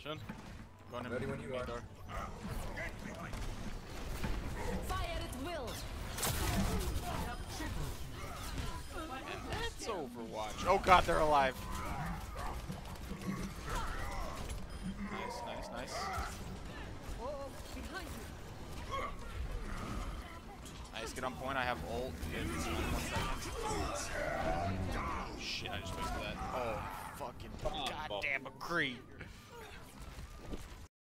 Soon. Going in Ready when you main are. door. Fire at will. And that's Overwatch. Oh god, they're alive. Nice, nice, nice. Oh, behind you. Nice, get on point. I have ult. In 1 second. Shit, I just wasted that. Oh, fucking goddamn agree.